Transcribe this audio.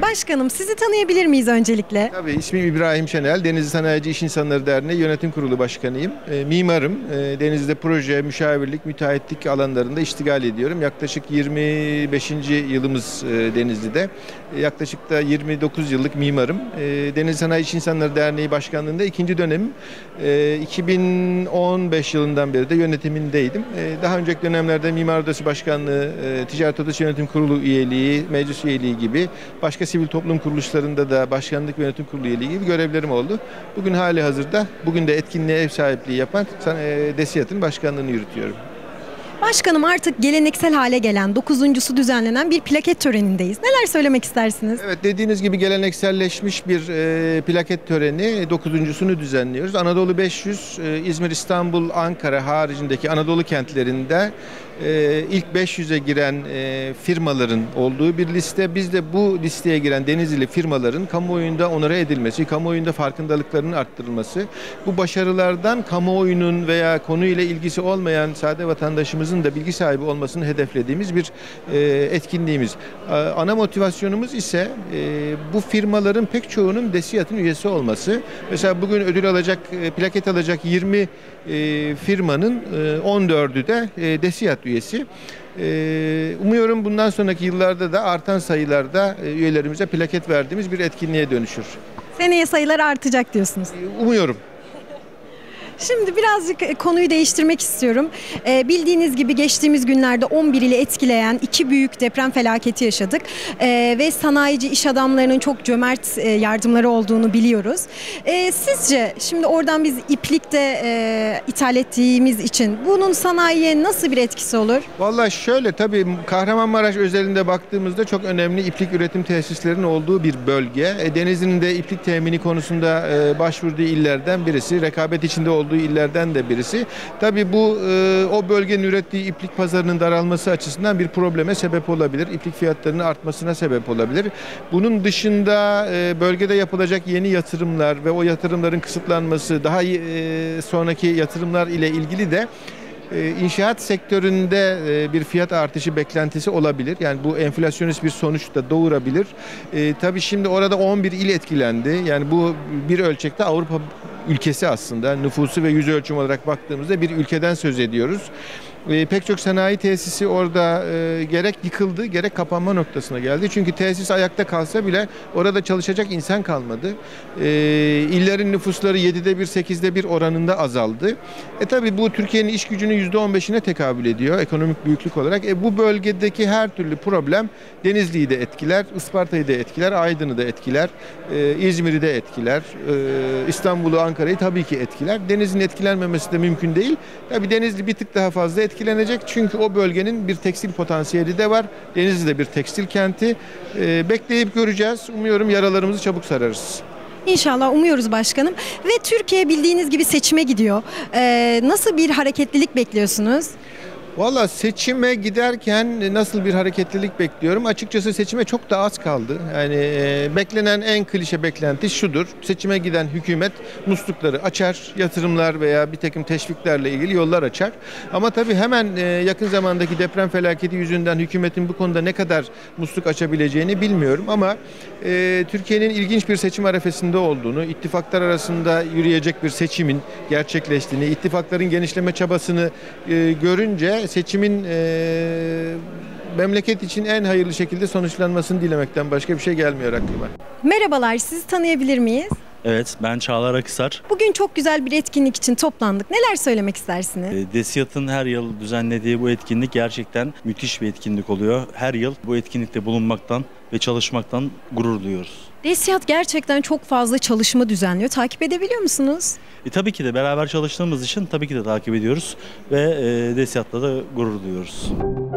Başkanım, sizi tanıyabilir miyiz öncelikle? Tabii, ismim İbrahim Şenel. Denizli Sanayici İş İnsanları Derneği Yönetim Kurulu Başkanıyım. Mimarım. Denizli'de proje, müşavirlik, müteahhitlik alanlarında iştigal ediyorum. Yaklaşık 25. yılımız Denizli'de. Yaklaşık da 29 yıllık mimarım. Denizli Sanayi İş İnsanları Derneği Başkanlığı'nda ikinci dönemim. 2015 yılından beri de yönetimindeydim. Daha önceki dönemlerde Mimar Odası Başkanlığı, Ticaret Odası Yönetim Kurulu üyeliği, meclis üyeliği gibi başka sivil toplum kuruluşlarında da başkanlık ve yönetim kurulu üyeliği gibi görevlerim oldu. Bugün hali hazırda, bugün de etkinliğe ev sahipliği yapan DESİAD'ın başkanlığını yürütüyorum. Başkanım, artık geleneksel hale gelen 9.'su düzenlenen bir plaket törenindeyiz. Neler söylemek istersiniz? Evet, dediğiniz gibi gelenekselleşmiş bir plaket töreni 9.'sunu düzenliyoruz. Anadolu 500, İzmir, İstanbul, Ankara haricindeki Anadolu kentlerinde ilk 500'e giren firmaların olduğu bir liste. Biz de bu listeye giren Denizli firmaların kamuoyunda onore edilmesi, kamuoyunda farkındalıklarının arttırılması, bu başarılardan kamuoyunun veya konuyla ilgisi olmayan sade vatandaşımızın da bilgi sahibi olmasını hedeflediğimiz bir etkinliğimiz. Ana motivasyonumuz ise bu firmaların pek çoğunun DESİAD'ın üyesi olması. Mesela bugün ödül alacak, plaket alacak 20 firmanın 14'ü de DESİAD üyesi. Umuyorum bundan sonraki yıllarda da artan sayılarda üyelerimize plaket verdiğimiz bir etkinliğe dönüşür. Seneye sayılar artacak diyorsunuz. Umuyorum. Şimdi birazcık konuyu değiştirmek istiyorum. Bildiğiniz gibi geçtiğimiz günlerde 11 ili etkileyen iki büyük deprem felaketi yaşadık. Ve sanayici iş adamlarının çok cömert yardımları olduğunu biliyoruz. Sizce şimdi oradan biz iplikte ithal ettiğimiz için bunun sanayiye nasıl bir etkisi olur? Vallahi şöyle, tabii Kahramanmaraş özelinde baktığımızda çok önemli iplik üretim tesislerinin olduğu bir bölge. Denizli'nin de iplik temini konusunda başvurduğu illerden birisi. Rekabet içinde olduğu illerden de birisi. Tabii bu o bölgenin ürettiği iplik pazarının daralması açısından bir probleme sebep olabilir. İplik fiyatlarının artmasına sebep olabilir. Bunun dışında bölgede yapılacak yeni yatırımlar ve o yatırımların kısıtlanması, daha sonraki yatırımlar ile ilgili de İnşaat sektöründe bir fiyat artışı beklentisi olabilir. Yani bu enflasyonist bir sonuç da doğurabilir. Tabii şimdi orada 11 il etkilendi. Yani bu bir ölçekte Avrupa ülkesi aslında. Nüfusu ve yüz ölçümü olarak baktığımızda bir ülkeden söz ediyoruz. Pek çok sanayi tesisi orada gerek yıkıldı gerek kapanma noktasına geldi. Çünkü tesis ayakta kalsa bile orada çalışacak insan kalmadı. İllerin nüfusları 7'de 1, 8'de 1 oranında azaldı. Tabii bu Türkiye'nin iş gücünün %15'ine tekabül ediyor ekonomik büyüklük olarak. Bu bölgedeki her türlü problem Denizli'yi de etkiler, Isparta'yı da etkiler, Aydın'ı da etkiler, İzmir'i de etkiler, İstanbul'u, Ankara'yı tabii ki etkiler. Denizli'nin etkilenmemesi de mümkün değil. Tabii Denizli bir tık daha fazla etkilenecek çünkü o bölgenin bir tekstil potansiyeli de var. Denizli de bir tekstil kenti. Bekleyip göreceğiz. Umuyorum yaralarımızı çabuk sararız. İnşallah, umuyoruz başkanım. Ve Türkiye bildiğiniz gibi seçime gidiyor. Nasıl bir hareketlilik bekliyorsunuz? Valla seçime giderken nasıl bir hareketlilik bekliyorum? Açıkçası seçime çok da az kaldı. Yani beklenen en klişe beklenti şudur. Seçime giden hükümet muslukları açar, yatırımlar veya bir takım teşviklerle ilgili yollar açar. Ama tabii hemen yakın zamandaki deprem felaketi yüzünden hükümetin bu konuda ne kadar musluk açabileceğini bilmiyorum. Ama Türkiye'nin ilginç bir seçim arefesinde olduğunu, ittifaklar arasında yürüyecek bir seçimin gerçekleştiğini, ittifakların genişleme çabasını görünce seçimin memleket için en hayırlı şekilde sonuçlanmasını dilemekten başka bir şey gelmiyor aklıma. Merhabalar, sizi tanıyabilir miyiz? Evet, ben Çağlar Akhisar. Bugün çok güzel bir etkinlik için toplandık. Neler söylemek istersiniz? DESİAD'ın her yıl düzenlediği bu etkinlik gerçekten müthiş bir etkinlik oluyor. Her yıl bu etkinlikte bulunmaktan ve çalışmaktan gurur duyuyoruz. DESİAD gerçekten çok fazla çalışma düzenliyor. Takip edebiliyor musunuz? Tabii ki de beraber çalıştığımız için tabii ki de takip ediyoruz ve DESİAD'la da gurur duyuyoruz.